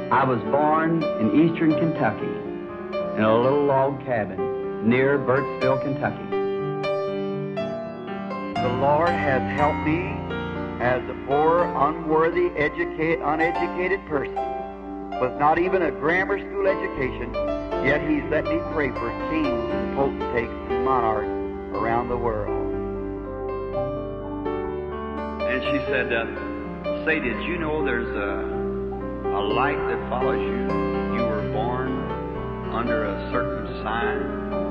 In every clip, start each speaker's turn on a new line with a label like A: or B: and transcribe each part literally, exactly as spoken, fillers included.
A: I was born in eastern Kentucky in a little log cabin near Burtsville, Kentucky.
B: The Lord has helped me as a poor, unworthy, educate, uneducated person with not even a grammar school education, yet He's let me pray for kings and potentates and monarchs around the world.
C: And she said, uh, say, did you know there's a, a light that follows you? You were born under a certain sign.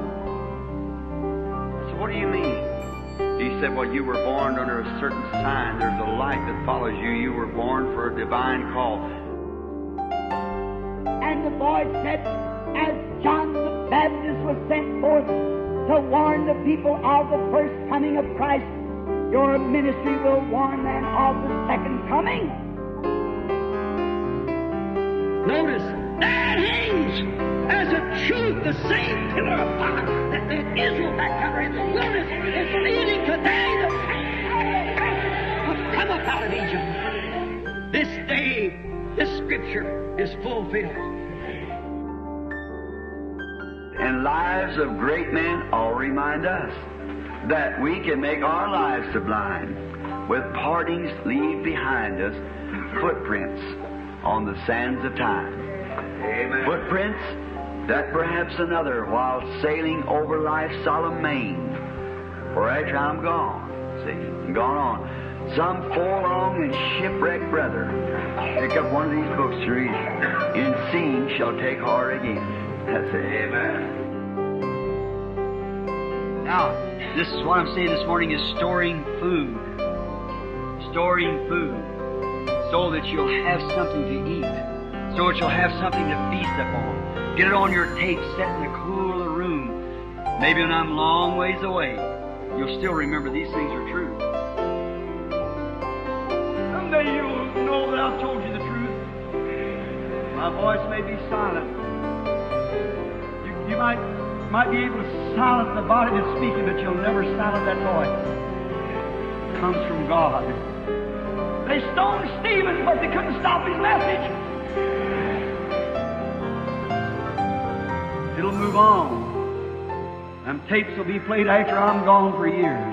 C: I said, what do you mean? He said, well, you were born under a certain sign. There's a light that follows you. You were born for a divine call.
D: And the voice said, as John the Baptist was sent forth to warn the people of the first coming of Christ, your ministry will warn them of the second coming. Notice, that hangs as a truth, the same pillar of fire that led Israel back out in the wilderness is leading today. The same have come up out of Egypt. This day, this scripture is fulfilled.
C: And lives of great men all remind us that we can make our lives sublime. With partings leave behind us footprints on the sands of time. Amen. Footprints that perhaps another, while sailing over life's solemn main, for after I'm gone, see, gone on, some forlorn and shipwrecked brother pick up one of these books to read, in seeing shall take heart again. That's it. Amen.
E: Now, this is what I'm saying this morning is storing food. Storing food. So that you'll have something to eat. So that you'll have something to feast upon. Get it on your tape, set in a cooler room. Maybe when I'm long ways away, you'll still remember these things are true. Someday you'll know that I've told you the truth. My voice may be silent. You, you might... might be able to silence the body that's speaking, but you'll never silence that voice. It comes from God. They stoned Stephen, but they couldn't stop his message. It'll move on. Them tapes will be played after I'm gone for years.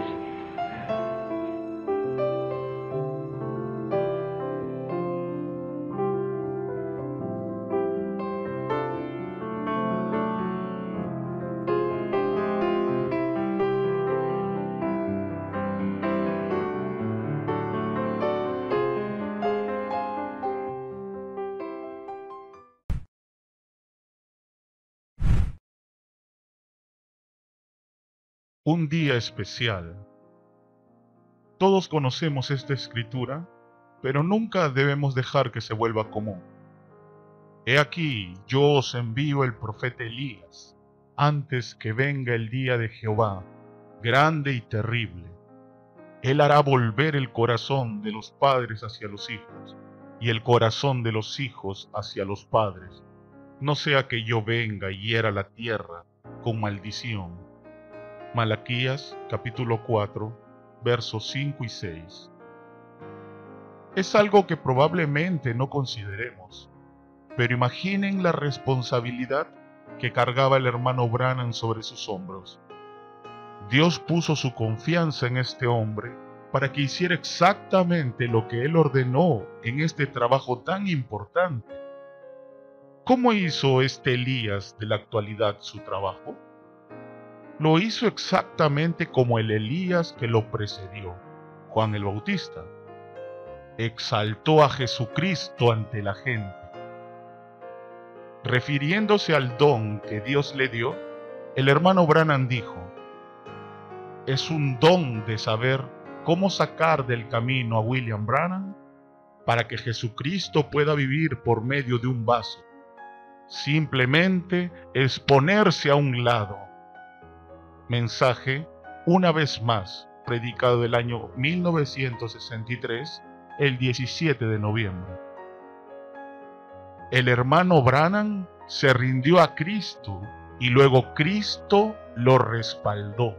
F: Un día especial. Todos conocemos esta escritura, pero nunca debemos dejar que se vuelva común. He aquí, yo os envío el profeta Elías, antes que venga el día de Jehová, grande y terrible. Él hará volver el corazón de los padres hacia los hijos, y el corazón de los hijos hacia los padres, no sea que yo venga y hiera la tierra con maldición. Malaquías capítulo cuatro, versos cinco y seis. Es algo que probablemente no consideremos, pero imaginen la responsabilidad que cargaba el hermano Branham sobre sus hombros. Dios puso su confianza en este hombre para que hiciera exactamente lo que él ordenó en este trabajo tan importante. ¿Cómo hizo este Elías de la actualidad su trabajo? Lo hizo exactamente como el Elías que lo precedió, Juan el Bautista. Exaltó a Jesucristo ante la gente. Refiriéndose al don que Dios le dio, el hermano Branham dijo: es un don de saber cómo sacar del camino a William Branham para que Jesucristo pueda vivir por medio de un vaso. Simplemente es ponerse a un lado. Mensaje, una vez más, predicado el año mil novecientos sesenta y tres, el diecisiete de noviembre. El hermano Branham se rindió a Cristo y luego Cristo lo respaldó.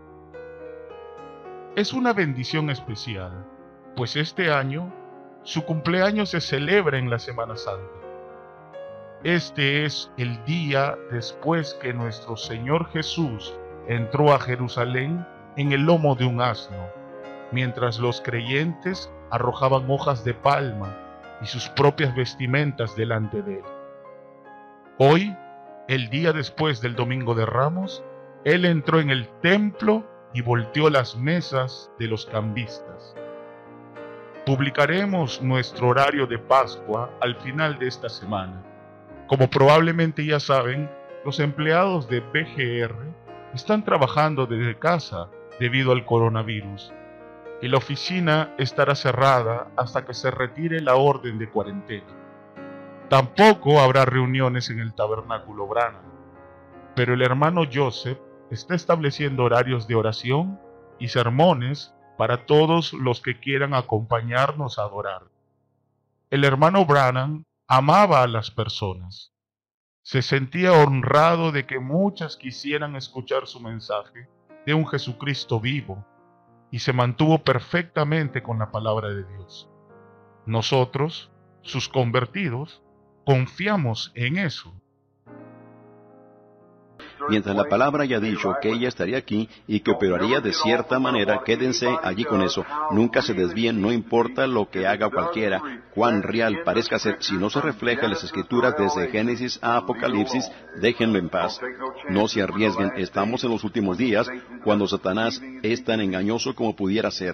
F: Es una bendición especial, pues este año su cumpleaños se celebra en la Semana Santa. Este es el día después que nuestro Señor Jesús entró a Jerusalén en el lomo de un asno, mientras los creyentes arrojaban hojas de palma y sus propias vestimentas delante de él. Hoy, el día después del Domingo de Ramos, él entró en el templo y volteó las mesas de los cambistas. Publicaremos nuestro horario de Pascua al final de esta semana. Como probablemente ya saben, los empleados de B G R están trabajando desde casa debido al coronavirus, y la oficina estará cerrada hasta que se retire la orden de cuarentena. Tampoco habrá reuniones en el tabernáculo Branham, pero el hermano Joseph está estableciendo horarios de oración y sermones para todos los que quieran acompañarnos a adorar. El hermano Branham amaba a las personas. Se sentía honrado de que muchas quisieran escuchar su mensaje de un Jesucristo vivo, y se mantuvo perfectamente con la palabra de Dios. Nosotros, sus convertidos, confiamos en eso.
G: Mientras la palabra haya dicho que ella estaría aquí y que operaría de cierta manera, quédense allí con eso. Nunca se desvíen, no importa lo que haga cualquiera, cuán real parezca ser. Si no se refleja en las Escrituras desde Génesis a Apocalipsis, déjenlo en paz. No se arriesguen, estamos en los últimos días, cuando Satanás es tan engañoso como pudiera ser.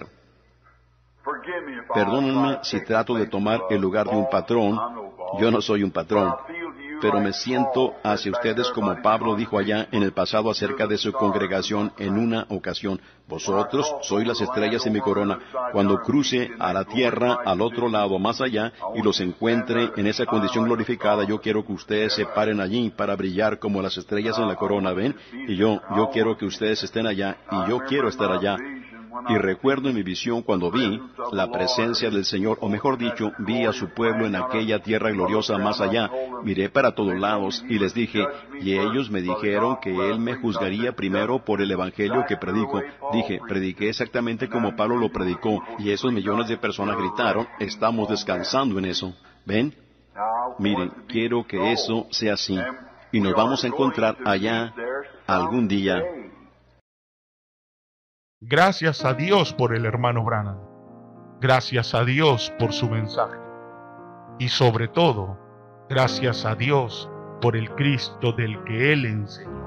G: Perdónenme si trato de tomar el lugar de un patrón. Yo no soy un patrón, pero me siento hacia ustedes como Pablo dijo allá en el pasado acerca de su congregación en una ocasión. Vosotros sois las estrellas de mi corona. Cuando cruce a la tierra, al otro lado, más allá, y los encuentre en esa condición glorificada, yo quiero que ustedes se paren allí para brillar como las estrellas en la corona, ¿ven? Y yo, yo quiero que ustedes estén allá, y yo quiero estar allá. Y recuerdo en mi visión cuando vi la presencia del Señor, o mejor dicho, vi a su pueblo en aquella tierra gloriosa más allá. Miré para todos lados y les dije, y ellos me dijeron que Él me juzgaría primero por el Evangelio que predico. Dije, prediqué exactamente como Pablo lo predicó, y esos millones de personas gritaron, estamos descansando en eso. ¿Ven? Miren, quiero que eso sea así, y nos vamos a encontrar allá algún día.
F: Gracias a Dios por el hermano Branham. Gracias a Dios por su mensaje. Y sobre todo, gracias a Dios por el Cristo del que Él enseñó.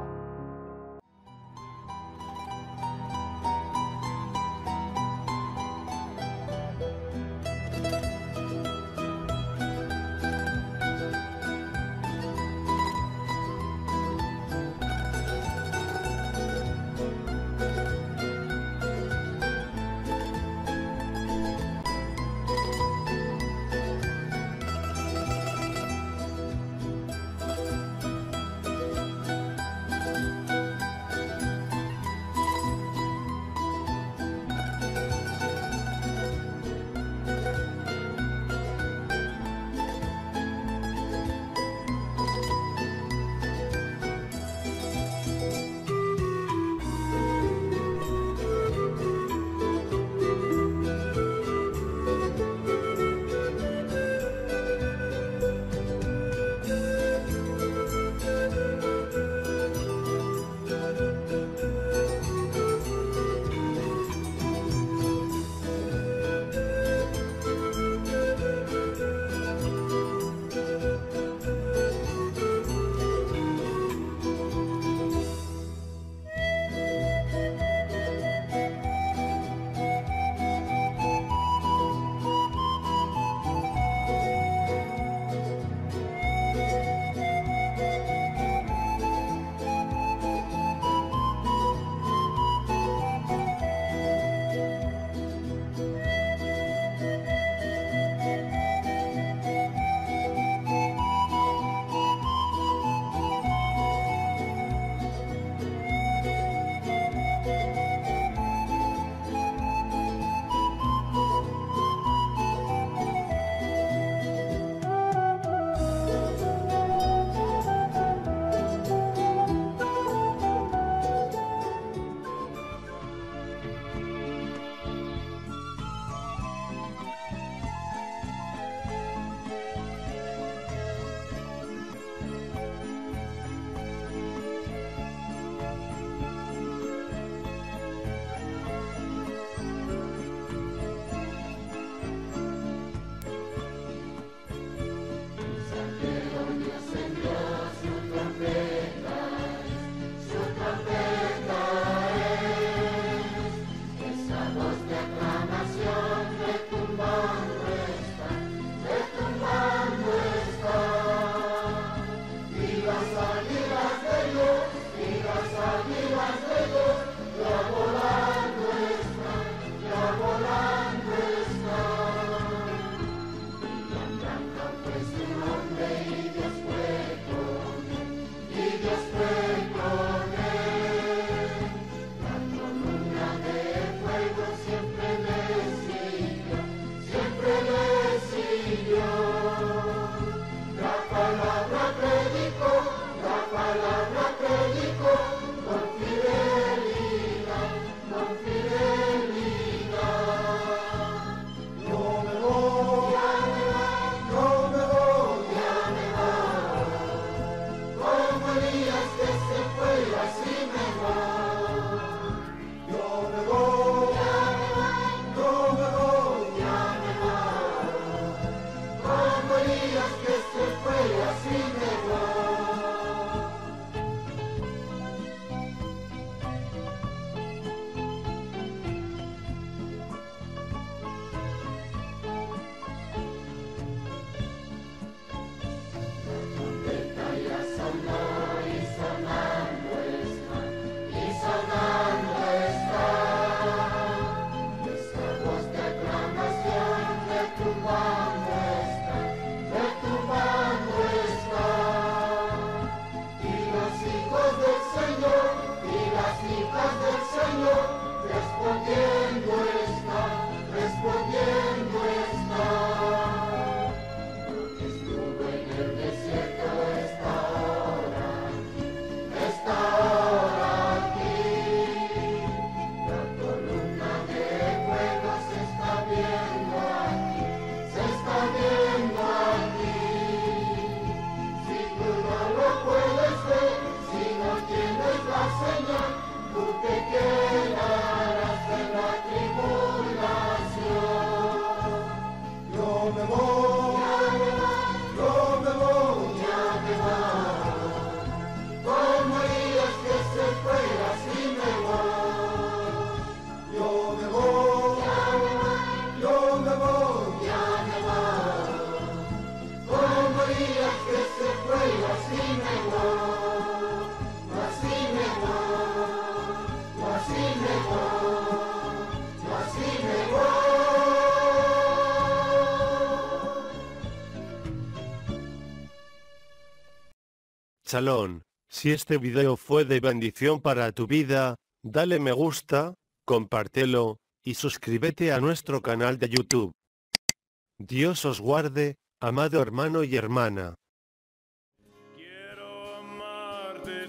H: Shalom, si este video fue de bendición para tu vida, dale me gusta, compártelo, y suscríbete a nuestro canal de YouTube. Dios os guarde, amado hermano y hermana.
I: Quiero amarte,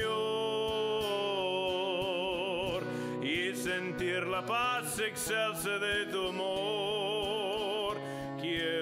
I: Señor, y sentir la paz excelsa de tu amor. Quiero